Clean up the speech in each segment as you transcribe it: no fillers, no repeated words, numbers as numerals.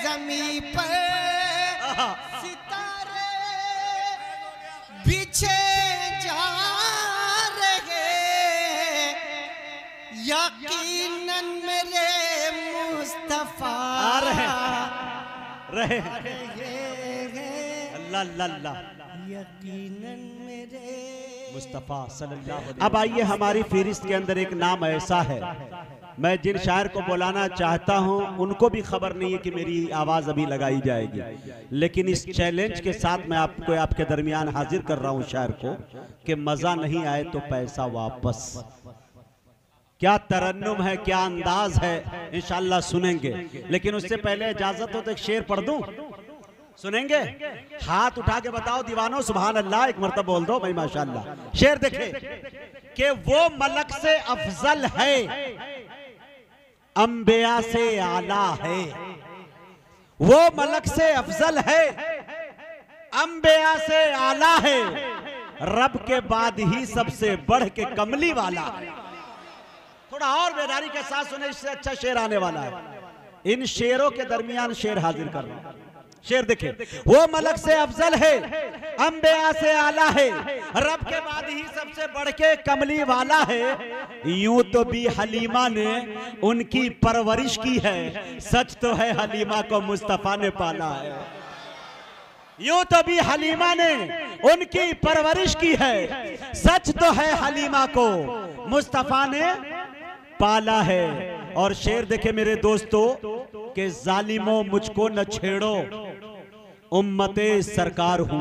जमी पर सितारे बिछे जा रहे, यकीनन मेरे मुस्तफा आ रहे अल्लाह अल्लाह यकीनन मेरे मुस्तफ़ा सल्लल्लाहु अलैहि वसल्लम। अब आइए, हमारी फहरिस्त के अंदर एक नाम ऐसा है, मैं जिन शायर को बुलाना चाहता हूं उनको भी खबर नहीं है कि मेरी आवाज़ अभी लगाई जाएगी, लेकिन इस चैलेंज के साथ मैं आपको आपके दरमियान हाजिर कर रहा हूं शायर को कि मज़ा नहीं आए तो पैसा वापस। क्या तरन्नुम है, क्या अंदाज है, इंशाअल्लाह सुनेंगे। लेकिन उससे पहले इजाजत हो तो एक शेर पढ़ दूं, सुनेंगे? हाथ उठा के बताओ दीवानों सुभान अल्लाह, एक मरतबा बोल दो भाई माशाअल्लाह। शेर देखे कि वो मलक से अफजल है, अंबिया से आला है। वो मलक से अफजल है, अंबिया से आला है, रब के बाद ही सबसे बढ़ के कमली वाला। थोड़ा और बेदारी के साथ सुने, इससे अच्छा शेर आने वाला है। इन शेरों के दरमियान शेर हाजिर कर रहा हूं। शेर देखे, वो मलक से अफजल है, अंबिया से आला है, रब के बाद ही सबसे बढ़ के कमली वाला है। यूं तो भी हलीमा ने उनकी परवरिश की है, सच तो है हलीमा को मुस्तफा ने पाला है। यूं तो भी हलीमा ने उनकी परवरिश की है, सच तो है हलीमा को मुस्तफा ने पाला है। और शेर देखे मेरे दोस्तों कि जालिमों मुझको न छेड़ो, उम्मते सरकार हूं।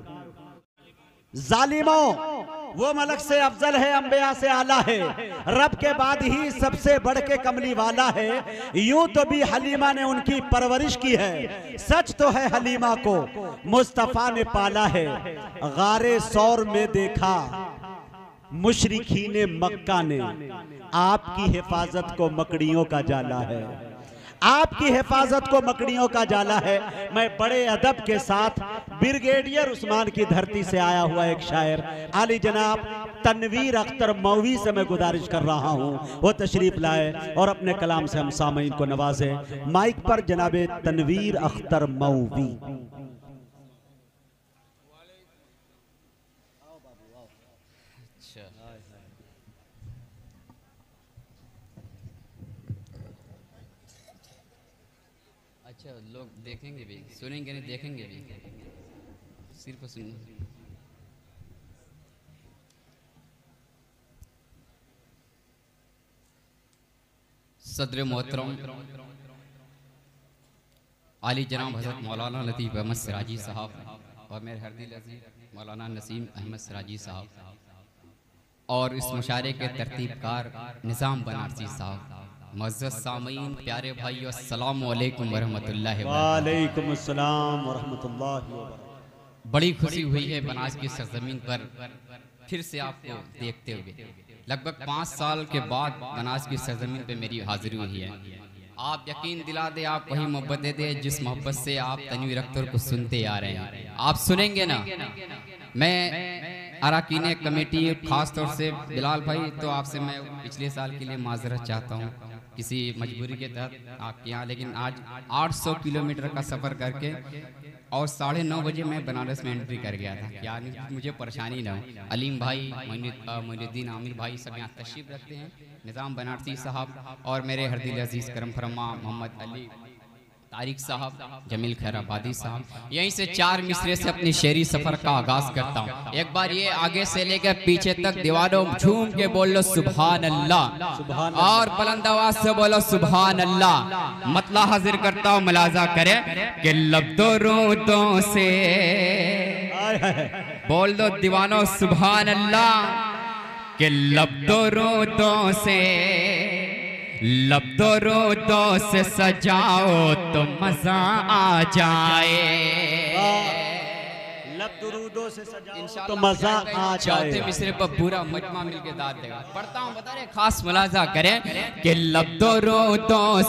जालिमों, वो मलक से अफजल है, अंबिया से आला है, रब के बाद ही सबसे बढ़ के कमली वाला है। यूं तो भी हलीमा ने उनकी परवरिश की है, सच तो है हलीमा को मुस्तफा ने पाला है। गारे सौर में देखा मुशरिकीने मक्का ने, आपकी हिफाजत को मकड़ियों का जाला है, आपकी हिफाजत को मकड़ियों का जाला है। मैं बड़े अदब के साथ ब्रिगेडियर उस्मान की धरती से आया हुआ एक शायर आली जनाब तनवीर अख्तर मौवी से मैं गुजारिश कर रहा हूं वो तशरीफ लाए और अपने कलाम से हम सामईन को नवाजे। माइक पर जनाबे तनवीर अख्तर मौवी। अच्छा, लोग देखेंगे भी, सुनेंगे नहीं, देखेंगे भी, सिर्फ सुन। सदर मोहतरम आली जनाब हज़रत मौलाना लतीफ़ अहमद सिराजी साहब और मेरे हरदिल अज़ीज़ मौलाना नसीम अहमद सिराजी साहब और इस मुशारे के तरतीबकार निज़ाम बनारसी साहब, मुअज़्ज़ज़ सामीन, प्यारे भाई, अस्सलामु अलैकुम वरहमतुल्लाहि वालेकुम अस्सलाम वरहमतुल्लाहि वबरकातुहू। बड़ी खुशी हुई है बनारस की सरजमीन पर फिर से आपको देखते हुए। लगभग 5 साल के बाद बनारस की सरजमीन पे मेरी हाजिरी हुई है। आप यकीन दिला दे, आप वही मोहब्बत दे दे जिस मोहब्बत से आप तनवीर अख्तर को सुनते आ रहे हैं। आप सुनेंगे ना। मैं अरकान कमेटी खास तौर से बिलाल भाई, तो आपसे मैं पिछले साल के लिए माजरत चाहता हूँ किसी मजबूरी के तहत आपके यहाँ, लेकिन आज 800 किलोमीटर का सफ़र करके और 9:30 बजे मैं बनारस में एंट्री कर गया था। क्या मुझे परेशानी ना हो। अलीम भाई, मोइनुद्दीन आमिर भाई सब यहाँ तशरीफ़ रखते हैं, निज़ाम बनारसी साहब और मेरे हरदिल अजीज़ करम फरमा मोहम्मद अली तारिक साहब, जमील खैराबादी साहब। यहीं से 4 मिसरे से अपनी शेरी सफ़र का आगाज़ करता हूँ। एक बार ये आगे से लेकर पीछे तक दीवारों झूम के बोल लो सुभान अल्लाह और बुलंद आवाज़ से बोलो सुभान अल्लाह। मतला हाजिर करता हूँ, मुलाजा करें कि लब्दो रूदों से बोल दो दीवानों सुभान अल्लाह कि लब्दो रूदों से लब्दो रोदों से सजाओ तो मजा आ जाए। लब्दो से सजाओ तो मजा आ जाए। चौथे मिसरे पर पूरा मजमा मिलके दाद देगा। पढ़ता हूँ, बता रहे खास मुलाजा करें कि लब्दो रोदों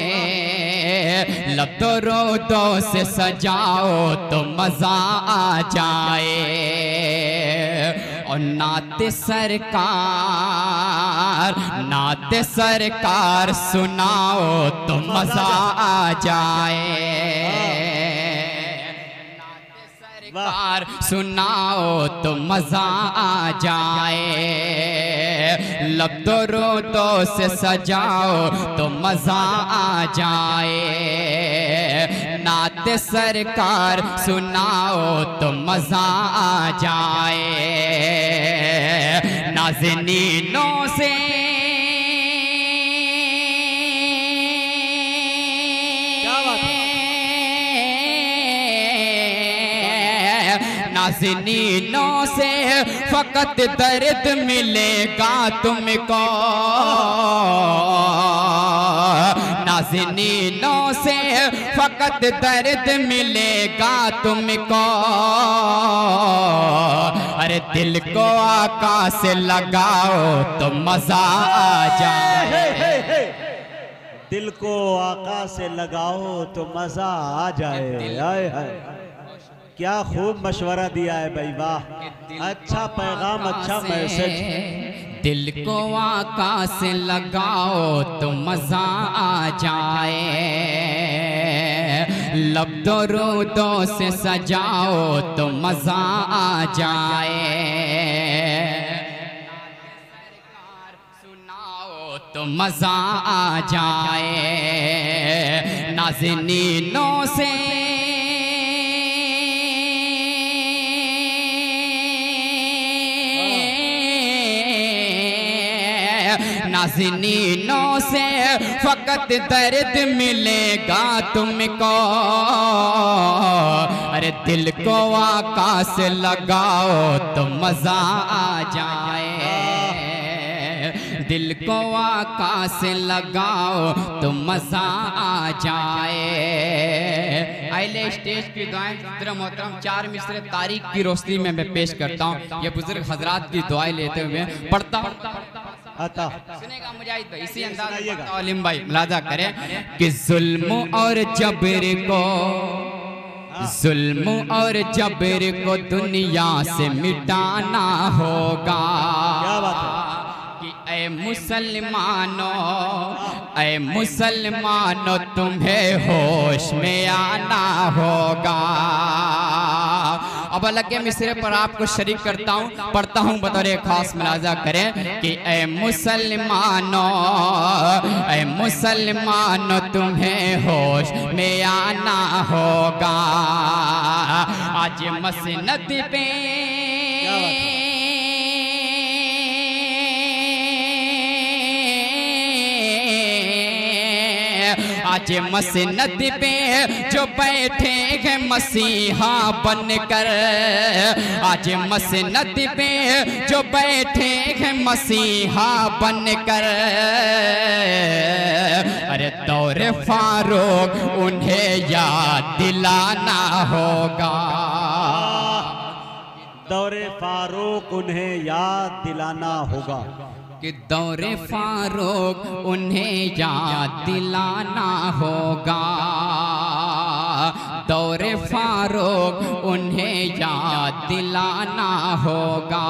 से सजाओ तो मजा आ जाए। और नाते सरकार सुनाओ तो मजा आ जाए। कार सुनाओ तो मजा आ जाए, लब तो रोदों से सजाओ तो मजा आ जाए, नात सरकार सुनाओ तो मजा आ जाए, नाज़नीनों से नाज़नीनों से फकत दर्द मिलेगा तुमको, नाज़नीनों से फकत दर्द मिलेगा तुमको, अरे दिल को आका से लगाओ तो मजा आ जाए, दिल को आका से लगाओ तो मजा आ जाए। हाय हाय, क्या खूब मशवरा दिया है भाई, वाह, अच्छा पैगाम, अच्छा मैसेज। दिल को आका से लगाओ तो मजा आ जाए, लब दो रोदों से सजाओ तो मजा आ जाए, सुनाओ तो मजा आ जाए, नाज़नीनों से नाज़नीनों से फकत दर्द मिलेगा तुमको, अरे दिल को आका से लगाओ तो मजा आ जाए, दिल को आका से लगाओ तो मजा आ जाए। आइले स्टेज की दुआएं मोहतरम 4 मिसरे तारीख की रोशनी में मैं पेश करता हूँ, ये बुजुर्ग हजरात की दुआएं लेते हुए पढ़ता हूँ। आता सुनेगा मुजाहिद भाई, इसी अंदाज में आलिम भाई मुलाजा करें कि जुल्म और जबर को, जुल्म और जबर को दुनिया से मिटाना होगा, क्या बात है कि ऐ मुसलमानों, ऐ मुसलमानों तुम्हें होश में आना होगा। अब अलग के मिसरे पर आपको शरीक करता हूँ, पढ़ता हूँ बतौर खास मुलाजा करें कि ऐ मुसलमानों, ऐ मुसलमानों तुम्हें होश में आना होगा, आज मसनद पे आज मसनद पे जो बैठे हैं मसीहा बनकर, आज मसनद पे जो बैठे हैं मसीहा बनकर, अरे दौरे फारूक उन्हें याद दिलाना होगा, दौरे फारूक उन्हें याद दिलाना होगा, कि दौरे फारूक उन्हें याद दिलाना होगा, दौरे फारूक उन्हें याद दिलाना होगा।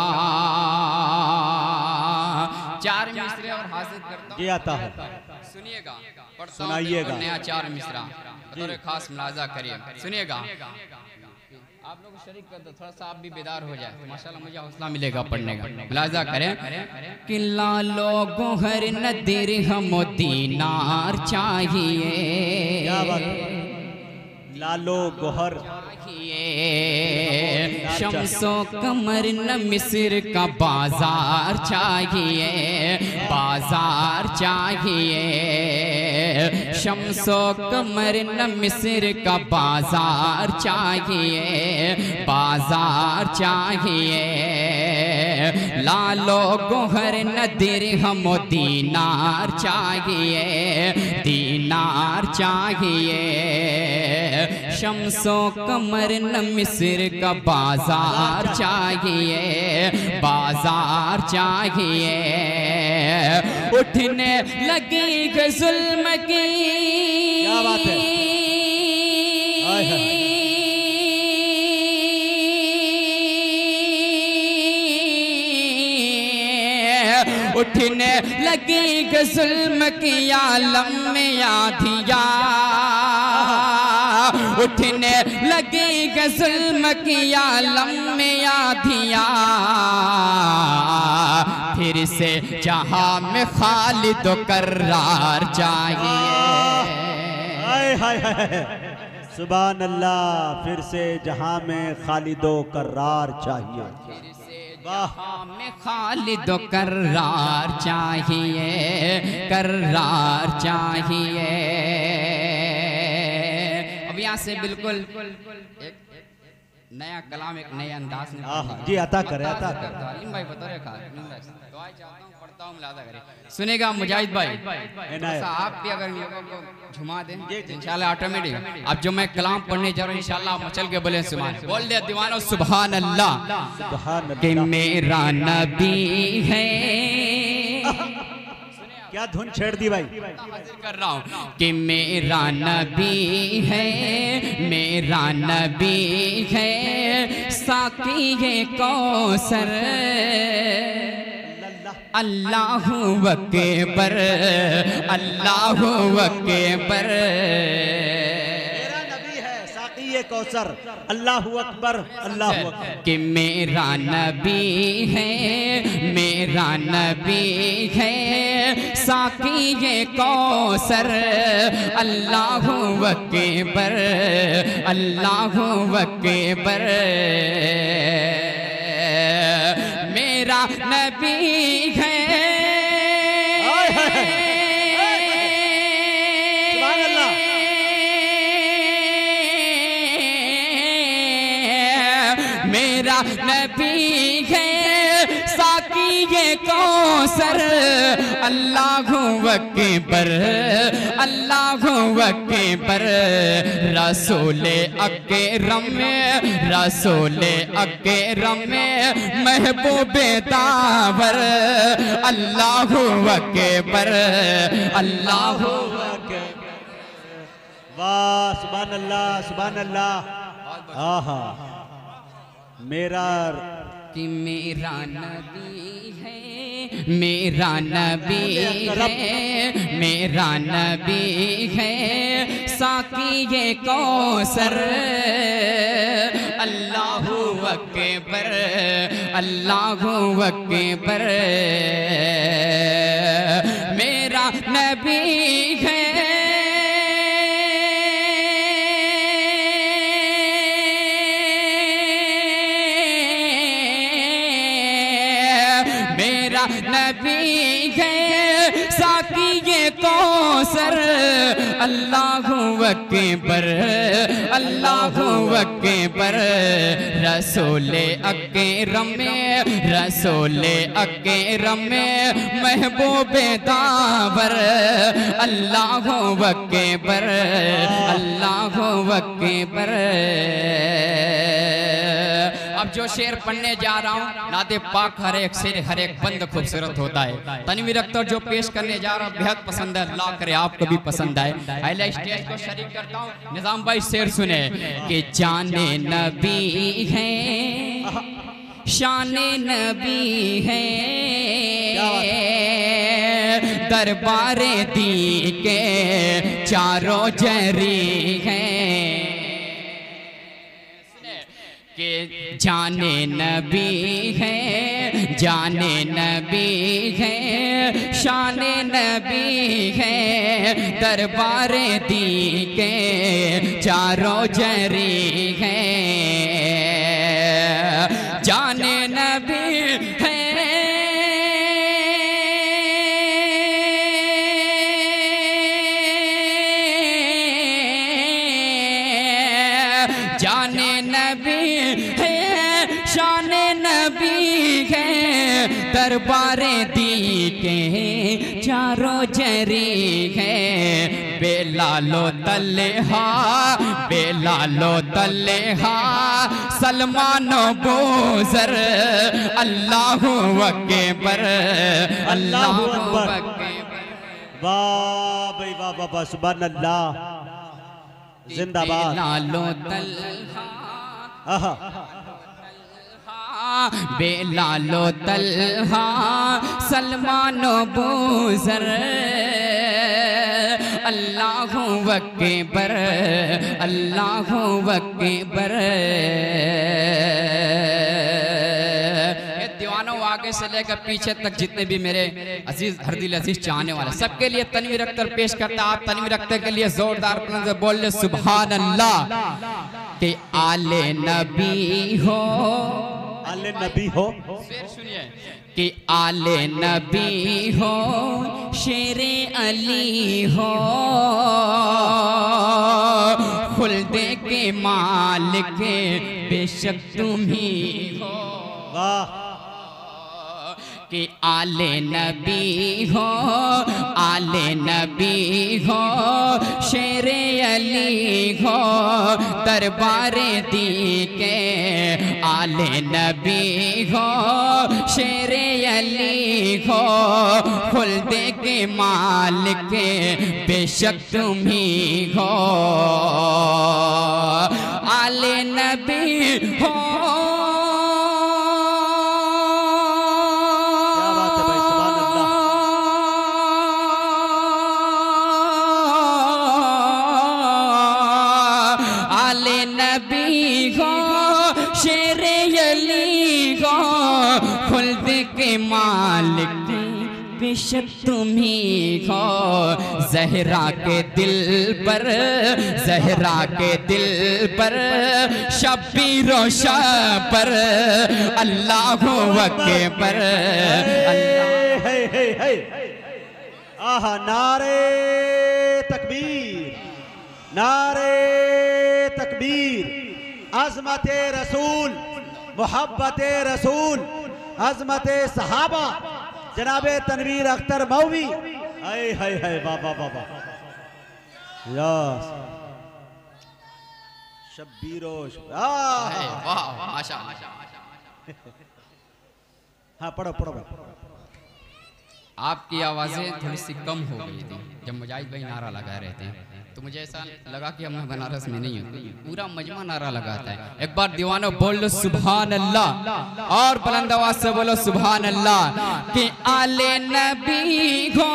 4 मिसरे और हासिल करता हूं, ये आता है, सुनिएगा, सुनाइएगा, नया 4 मिसरा बतौर खास मुलाजा करिए, सुनिएगा। आप लोग शरीक कर दो, थोड़ा सा आप भी बेदार हो जाए, माशाल्लाह मुझे हौसला मिलेगा पढ़ने का। मुलाजा करें कि लालो गोहर नदीर हम दीनार चाहिए, क्या बात, लालो गोहर चाहिए, शम्सो कमर न मिस्र का बाजार चाहिए, बाजार चाहिए, शम्सो कमर न मिस्र का बाजार चाहिए, बाजार चाहिए, लालो गोहर न दिरहम दीनार चाहिए, दीनार चाहिए, शम्सो कमर न मिस्र का बाजार चाहिए, बाजार चाहिए, उठने लगी जुल्म की, क्या बात है, हाय हाय, उठने लगी जुल्म की आलम में आधिया, उठने लगी जुल्म की आलम में आधियाँ, फिर से जहां में खालिद करार चाहिए। हाय हाय हाय, सुभान अल्लाह। फिर से जहां में खालिदो करार चाहिए। फिर से जहां में खालिदो करार चाहिए, करार चाहिए। अब यहाँ से बिल्कुल एक नया कलाम, एक नया अंदाज में जी अता करे, अता करे। भाई बता रहे दुआ चाहता हूँ, पढ़ता हूँ, मिलादा करें। सुनेगा मुजाहिद भाई, आप भी अगर लोगों को झुमा दें इंशाल्लाह ऑटोमेटिक। अब जो मैं कलाम पढ़ने जा रहा हूँ इंशाल्लाह मचल के बोले सुभान, बोल दे दीवानो सुभान अल्लाह। सुभान अल्लाह। कि मेरा नबी है, क्या धुन छेड़ दी भाई। कर रहा हूँ कि मेरा नबी है, मेरा नबी है, साकी ये कौसर, अल्लाहु अकबर, अल्लाहु अकबर। मेरा नबी है साकी ये कौसर, अल्लाहु अकबर, अल्लाहु अकबर। कि मेरा नबी है, मेरा नबी है, साकी ये कौसर, अल्लाहु अकबर, अल्लाहु अकबर। मेरा नबी है, सुभान अल्लाह। मेरा नबी है, साकी ये कौसर, अल्लाहु अकबर, अल्लाहु अकबर। रसूले अकरम में, रसूले अकरम में, महबूबे दावर, अल्लाहु अकबर, अल्लाहु अकबर। वाह सुभान अल्लाह, सुभान अल्लाह। आहा, मेरा कि मेरा नबी है, मेरा नबी है, मेरा नबी है, साकी ये कौसर, अल्लाहु अकबर, अल्लाहु अकबर। मेरा नबी है, नबी है, साकी ये कौसर, अल्लाहु अकबर, अल्लाहु अकबर। रसूले अकरम में, रसूले अकरम में, महबूबे दावर, अल्लाहु अकबर, अल्लाहु अकबर। अब जो शेर पढ़ने जा रहा हूँ, नाते पाक हर एक शेर हर एक बंद खूबसूरत होता है। तनवीर अख्तर जो पेश करने जा रहा हूँ बेहद पसंद है, अल्लाह करे आपको भी पसंद आए। पहले स्टेज को शरीक करता हूँ, निजाम भाई शेर सुने कि जाने नबी है, शाने नबी है, दरबारे दी के चारों जरी हैं। कि जाने नबी है, जाने नबी है, शाने नबी है, दरबारे दी के चारों जरी हैं। जाने नबी है, जाने नबी है, शाने नबी है, दरबारे दी के चारों जरी है। बेलालो तल्हा, बेलालो तल्हा, सलमानो बोजर, अल्लाहु अकबर, अल्लाहु अकबर। वाह भाई वाह वाह वाह, सुभान अल्लाह, जिंदाबाद। बेलालो तल्हा, आहा, बेलालो तल्हा, सलमानो बोजर, अल्लाहु अकबर, अल्लाहु अकबर। दीवानों आगे से लेकर पीछे तक जितने भी मेरे अजीज हर दिल अजीज चाहने वाले सबके लिए तनवीर अख्तर पेश करता। आप तनवीर अख्तर के लिए जोरदार बुलंद से बोल ले सुभान अल्लाह। के आले नबी हो, आले नबी हो, शेर सुनिए कि आले नबी हो, शेरे अली हो, खुल्दे के मालिक बेशक तुम ही हो। वाह। कि आले नबी हो, आले नबी हो, शेरे अली हो, दरबारे दी के आले नबी हो, शेरे अली हो, खुल्दे के मालिक बेशक तुम ही हो। आले नबी हो, मालिक बेशक तुम ही हो। ज़हरा के दिल पर, ज़हरा के दिल पर, शब्बीर शब पर, अल्लाहु अकबर। आहा, नारे तकबीर, नारे तकबीर। अज़मत रसूल, मोहब्बत रसूल, अज़मत सहाबा, जनाबे तनवीर अख्तर मौवी। हाय हाय हाय, बाबा बाबा यस शब्बीरो। वाह माशाअल्लाह। हाँ पढ़ो पढ़ो। आपकी आवाज़ें थोड़ी सी कम हो गई थी जब मुजाहिद भाई नारा लगा रहे थे, तो मुझे ऐसा लगा कि हम बनारस में नहीं हूँ, पूरा मजमा नारा लगाता है। एक बार दीवानों बोल लो सुभान अल्लाह, और बुलंद आवाज से बोलो सुभान अल्लाह। कि आले नबी हो,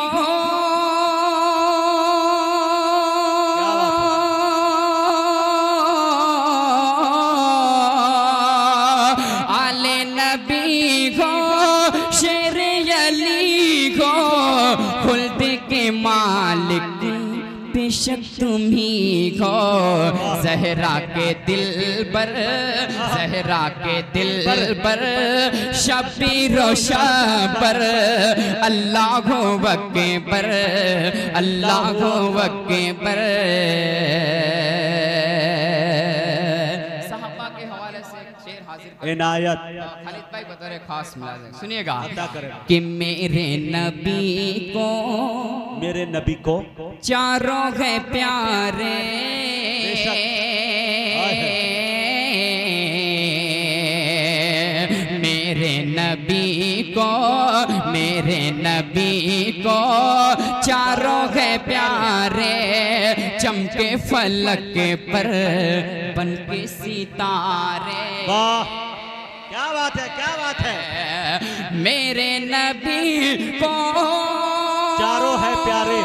आले नबी हो, शेरे अली हो, खुल्द के मालिक बेशक तुम ही हो। ज़हरा के दिल पर, ज़हरा के दिल पर, शब्बीर शब पर, अल्लाहु अकबर, अल्लाहु अकबर। सहाबा के हवाले से शेर हाजिर इनायत खालिद भाई बतौर खास मुलाज़िम सुनिएगा अदा करें कि मेरे नबी को, मेरे नबी को चारों है प्यारे, मेरे नबी को, मेरे नबी को चारों है प्यारे, चमके फलक पर बनके सितारे। वाह, क्या बात है, क्या बात है। मेरे नबी को चारों है प्यारे,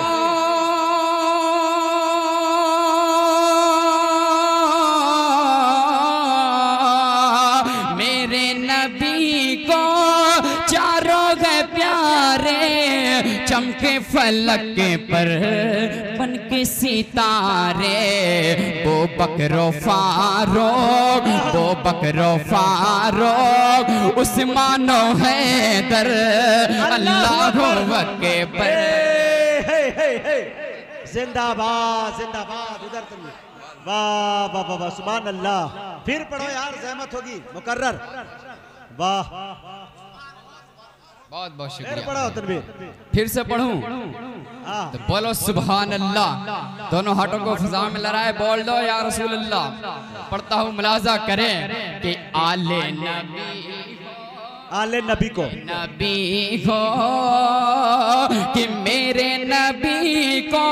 मेरे नबी को चारों है प्यारे, चमके फलक पर बनके सितारे। वो बकरो फारूक, वो बकरो फारूक, उस्मानो हैदर, अल्लाहु अकबर। जिंदाबाद जिंदाबाद। उधर तुम, वाह वाह वाह वाह, सुभान अल्लाह। फिर पढ़ो यार, ज़हमत होगी, मुकर्रर। वाह, बहुत बहुत फिर शुक्रिया। पढ़ो तनवीर। फिर से पढ़ूं हाँ तो बोलो सुभान अल्लाह। दोनों हाथों को फिजा में लहराए बोल दो या रसूल अल्लाह। पढ़ता हूँ, मुलाजा करें कि आले नबी, आले नबी को, नबी हो, कि मेरे नबी को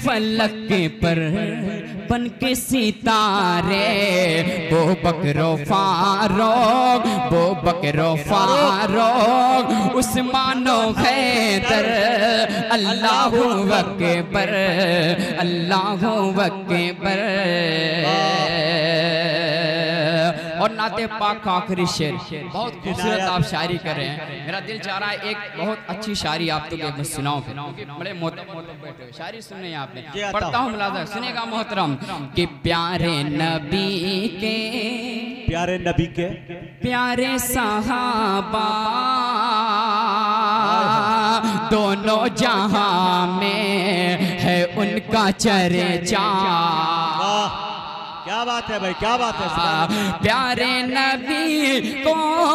फलक पर बन के सितारे, वो बकरो फारूक, वो बकरो फारूक, उस्मानो हैदर, अल्लाहु अकबर, अल्लाहु अकबर। और नाते पाक का आखिरी शेर, बहुत खूबसूरत आप शायरी कर रहे हैं। मेरा दिल चाह रहा है एक बहुत अच्छी शायरी आप तो मैं सुनाऊं, बड़े मोहतरम बैठे हो, शायरी सुनने आपने। पढ़ता हूँ मुलाजा, सुनेगा मोहतरम कि प्यारे नबी के, प्यारे नबी के प्यारे सहाबा, दोनों जहां में है उनका चर्चा। क्या बात है भाई, क्या बात है। प्यारे नबी को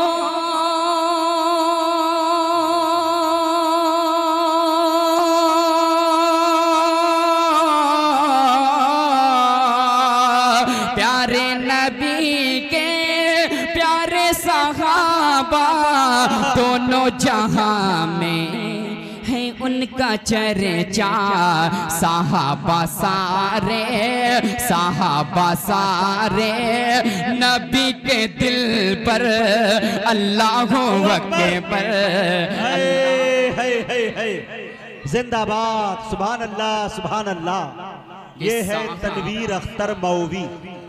प्यारे नबी के प्यारे सहाबा, दोनों जहां में है उनका चर्चा। साहबा सारे, साहबा सारे नबी के दिल पर अल्लाहु अकबर। जिंदाबाद, सुभान अल्लाह, सुभान अल्लाह। ये है तनवीर अख्तर मौवी।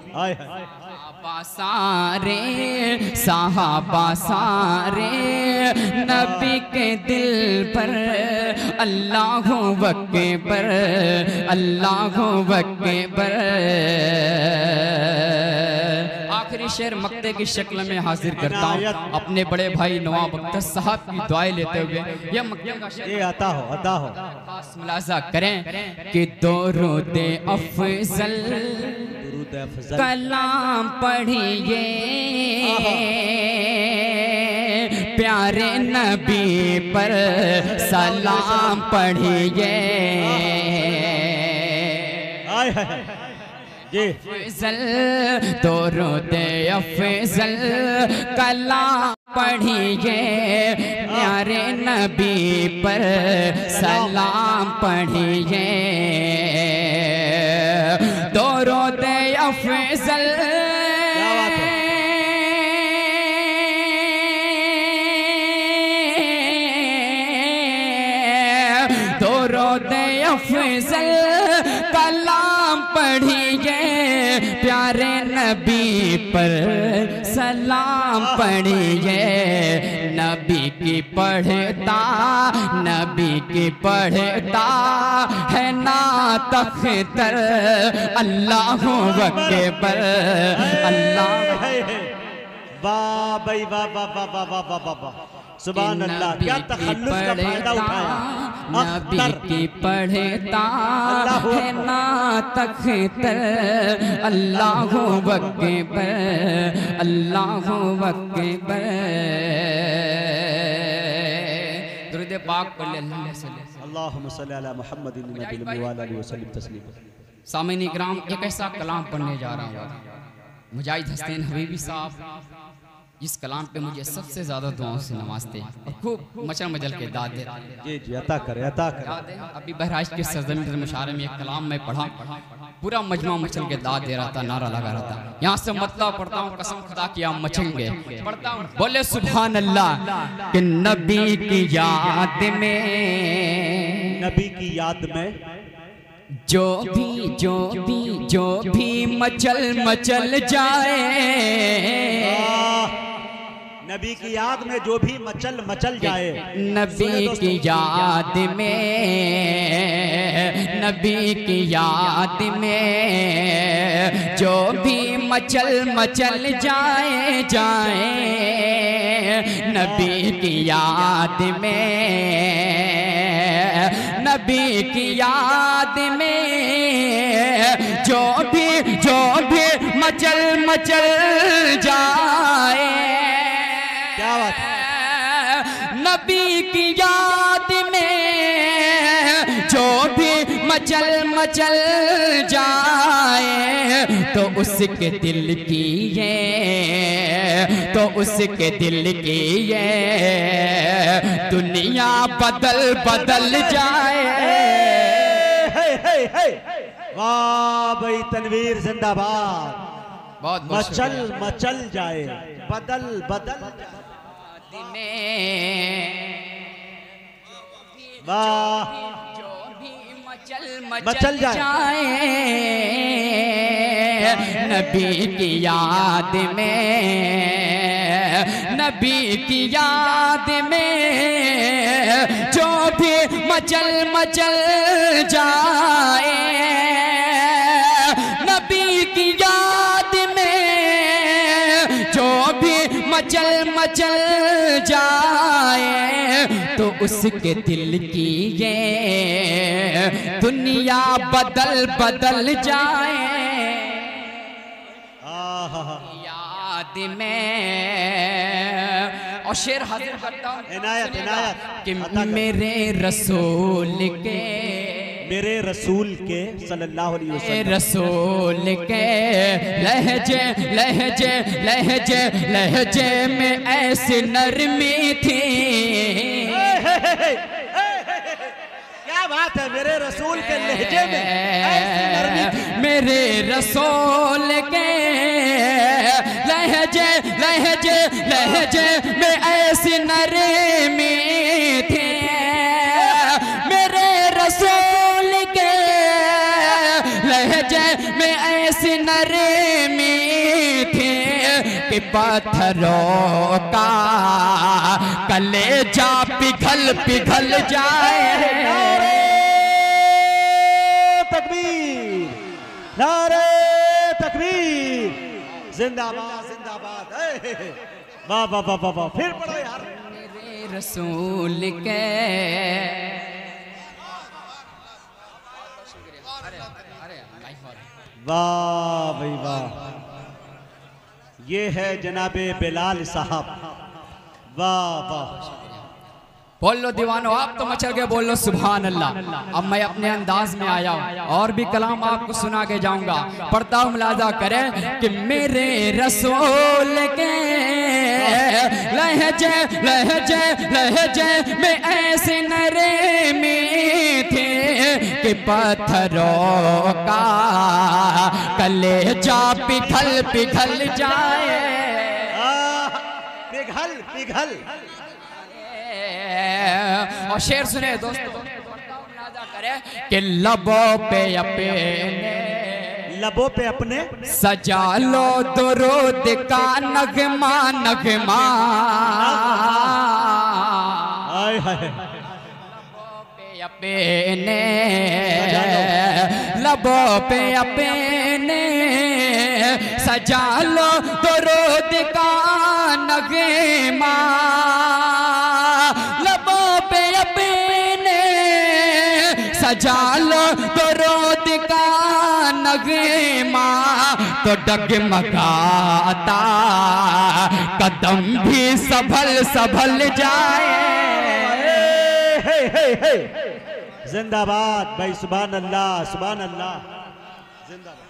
सारे साहबा सारे नबी के दिल पर अल्लाहु अकबर, अल्लाहु अकबर। आखिरी शेर मक्ते की शक्ल में हाजिर करता हूँ अपने बड़े भाई नवाब अख्तर साहब की दुआएं लेते हुए। यह मक्ते का शेर, ये आता हो, आता हो। खास मुलाजा करें कि दरूद अफजल कलाम पढ़िए, प्यारे नबी पर सलाम पढ़िए। अफजल दरूद अफजल कलाम पढ़िए, प्यारे नबी पर सलाम पढ़िए। दरूद अफजल दरूद अफजल कलाम पढ़िए, प्यारे नबी पर सलाम पढ़िए। नबी की पढ़ता, नबी की पढ़ता है ना तख्तर, अल्लाहु अकबर, अल्लाह। वाह भाई, वाह वाह वाह वाह वाह वाह वाह, सुभान अल्लाह। क्या तखल्लुस का फायदा उठाया। नबी की पढ़ता है ना तख्तर, अल्लाहु अकबर, अल्लाहु अकबर। दुरूद पाक पढ़ ले, अल्लाहुम्मा सल्ली अला मुहम्मदिन नबील व आलिहि वसल्लम तस्लीमा। सामईन इकराम, एक ऐसा कलाम पढ़ने जा रहा हूँ। मुजाहिद हसनैन हबीबी साहब इस कलाम पे मुझे सबसे ज्यादा दुआओं से नवाजते हैं और खूब मचल मचल के दाद देते हैं। जी जी, अता करे, अता करे। अभी बहराइच के सरजमीन मुशारे में एक कलाम में पढ़ा, पूरा मजमा मचल के दाद दे रहा था, नारा लगा रहा था। यहाँ से मतलब पढ़ता हूँ, कसम खुदा की आप मचेंगे। पढ़ता हूँ, बोले सुभान अल्लाह कि नबी की याद में, नबी की याद में जो भी मचल मचल जाए। नबी की याद में जो भी मचल मचल जाए। नबी की याद में, नबी की याद में जो भी मचल मचल जाए जाए। नबी की याद में, नबी की याद में जो भी मचल मचल जाए। क्या बात है। नबी की याद में जो भी मचल मचल जाए, तो उसके दिल की ये, तो उसके दिल की ये दुनिया बदल बदल जाए। वाह भाई, तनवीर जिंदाबाद। बहुत बहुत मचल शुक्रिया। मचल जाए, बदल बदल वाह, जो भी मचल मचल जाए। नबी की याद में, नबी की याद में जो भी मचल मचल जाए, नबी की याद में जो भी मचल मचल जाए, तो उसके दिल की ये दुनिया बदल बदल जाए। याद में और शेर हाजिर करता हूँ इनायत इनायत कि मेरे रसूल के, मेरे रसूल के सल्लल्लाहु अलैहि वसल्लम, रसूल के लहजे लहजे लहजे लहजे में ऐसी नरमी थी। क्या बात है, मेरे रसूल के लहजे में ऐसी नरमी थी। मेरे रसूल के लहजे लहजे लहजे में ऐसी नरमी थी। मेरे रसूल के लहजे में ऐसी नरमी थी कि पत्थरों का कलेजा पिघल पिघल जाए। तकबीर, नारे तकबीर, जिंदाबाद जिंदाबाद। वाह वाह वाह वाह वाह, फिर पढ़ो यार। मेरे रसूल के वाह भाई वाह, ये है जनाबे बिलाल साहब। वाह वाह, बोल लो दीवानो, आप तो मचल गए, बोल लो सुभान अल्लाह। अब मैं अपने अंदाज में आया हूँ और भी कलाम आपको सुना के जाऊंगा। पढ़ता हूँ, मुलाजा करें कि मेरे रसूल के लहजे लहजे लहजे में ऐसे नरमी थे कि पत्थरों का कलेजा पिघल पिघल जाए। पिघल पिघल। और शेर सुने दोस्तों, कि लबों पे अपने, लबों पे अपने सजा लो दुरूद का नगमा नगमा। हाय हाय, अपने लबों पे अपने सजा लो दुरूद का नगमा। लबों पे अपने सजा लो दुरूद का नगमा, तो डगमगाता कदम भी संभल संभल जाए। जिंदाबाद भाई, सुभान अल्लाह सुभान अल्लाह, जिंदाबाद।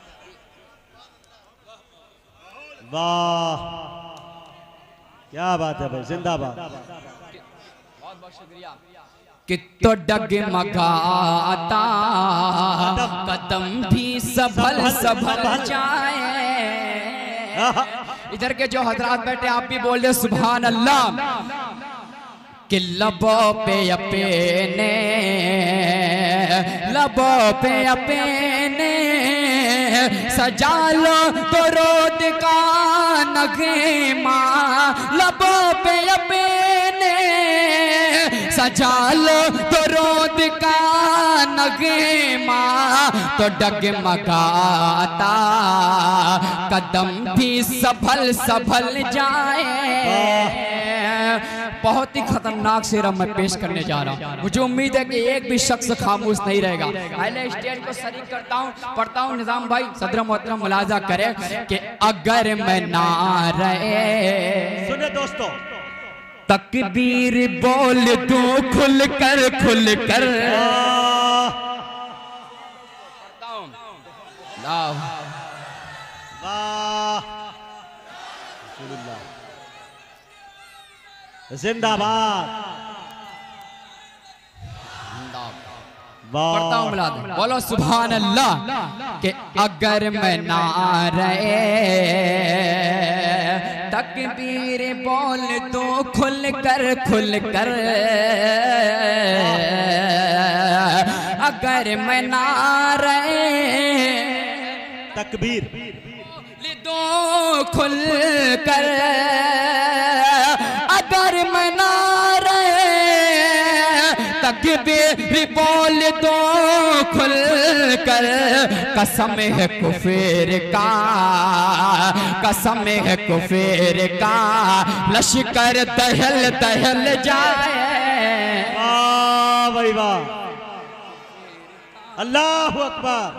वाह क्या बात है भाई, जिंदाबाद। बहुत बहुत शुक्रिया। कि तो डगमगाता कदम भी संभल संभल जाए। इधर के जो हजरात बैठे आप भी बोल रहे सुभान अल्लाह। कि लबों पे अपने, लबों पे अपने सजा लो दुरूद का नगमा। लबों पे अपने सजा लो दुरूद का नगमा, तो डगमगाता कदम भी संभल संभल जाए। बहुत ही खतरनाक शेर मैं पेश करने जा रहा हूँ। मुझे उम्मीद है कि एक भी शख्स खामोश नहीं रहेगा। पहले स्टेज को शरीक करता हूँ, पढ़ता हूँ। निजाम भाई सदर मोहतरम मुलाजा करे कि अगर मैं ना रहे, सुने दोस्तों, तकबीर बोल दूं खुल कर खुल कर। वाह जिंदाबाद। पढ़ता हूँ मिला दे। बोलो सुभान अल्लाह कि अगर मैं ना रहे तकबीर बोल तो खुल कर अगर मैं ना रहे तकबीर दो खुल कर अगर मैं ना रहे तकबीर बोल दो खुल कर कसम है कुफर का कसम है कुफर का लश्कर दहल जाए। वाह भाई वाह, अल्लाहु अकबर,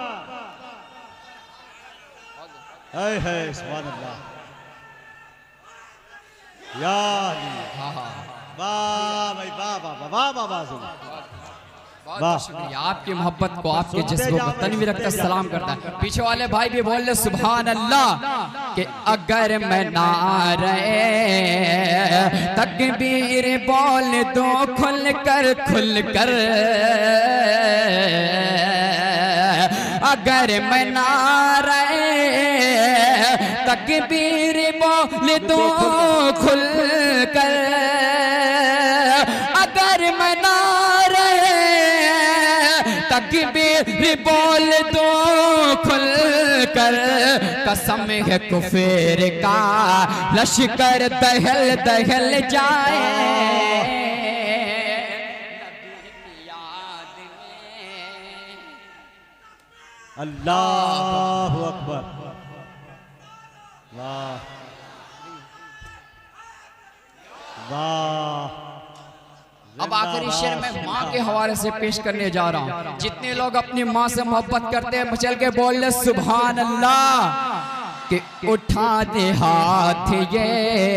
है सुभान अल्लाह, या वाह भाई वाह वाह वाह वाह वाह बहुत शुक्रिया। आपकी मोहब्बत को, आपके जज्बों को तनवीर रखकर सलाम करता है। पीछे वाले भाई भी बोल रहे सुभान अल्लाह कि अगर मैं ना रहे तकबीर बोल दो खुल कर अगर मैं ना रहे तकबीर बोल दो खुल कर अगर मैं ना तकबीर बोल दो खुल कर कसम है कुफर का लश्कर दहल जाए। अल्लाहु अकबर, वाह वाह। अब आखिरी शेर में माँ के हवाले से पेश करने जा रहा हूँ। जितने लोग अपनी माँ से मोहब्बत करते हैं चल के बोल ले सुभान अल्लाह कि उठा दे हाथ ये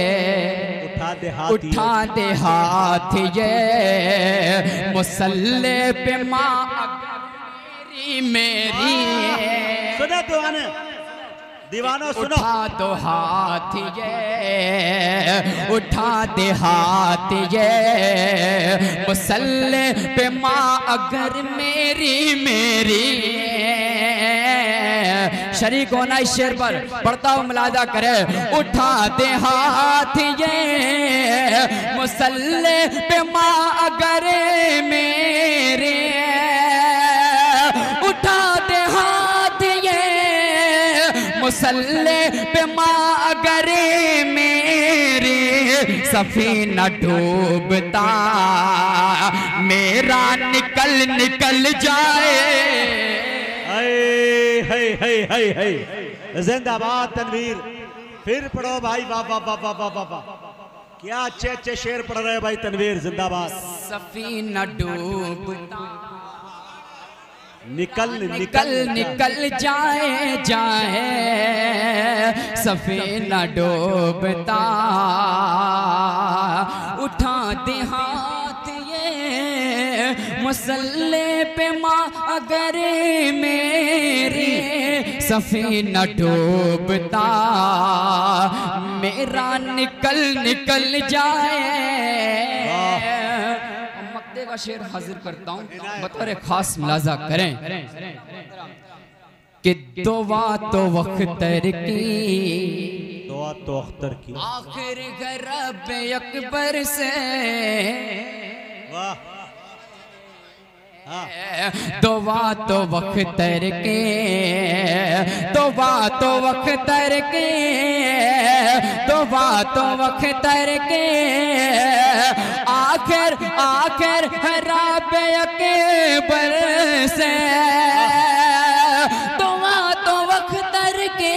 उठा दे हाथ ये मुसल्ले पे माँ मेरी सुना दीवानो सुनो। उठा दो हाथ ये उठा दे हाथ ये मुसल्ले पे माँ अगर मेरी शरीक होना इस शेर पर पढ़ता हूँ मुलाजा करे। उठा दे हाथ ये मुसल्ले पे माँ अगर मेरे उठा दे हाथ ये मुसल्ले पे माँ अगर मेरे सफीना डूबता मेरा निकल जाए। जिंदाबाद तनवीर, फिर पढ़ो भाई, वाह वाह वाह वाह वाह वाह, क्या अच्छे अच्छे शेर पढ़ रहे भाई तनवीर, जिंदाबाद। सफीना डूबता निकल जाए सफीना डूबता उठा दे हाथ ये मुसल्ले पे माँ अगर मेरे सफीना डूबता मेरा निकल जाए। मक्ते का शेर हाजिर करता हूँ, बतौर खास मुलाजा करें कि दुआ तो अख्तर की दुआ तो अख्तर की आखिर रब अकबर से वाह दुआ तो अख्तर के दुआ तो अख्तर के दुआ तो अख्तर के आखिर रब अकबर से दुआ तो अख्तर के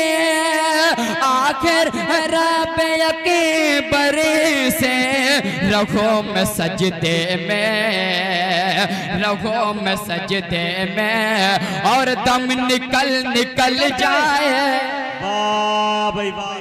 आखिर रब अकबर से रखो में सजदे में और दम निकल जाए। वाह भाई वाह।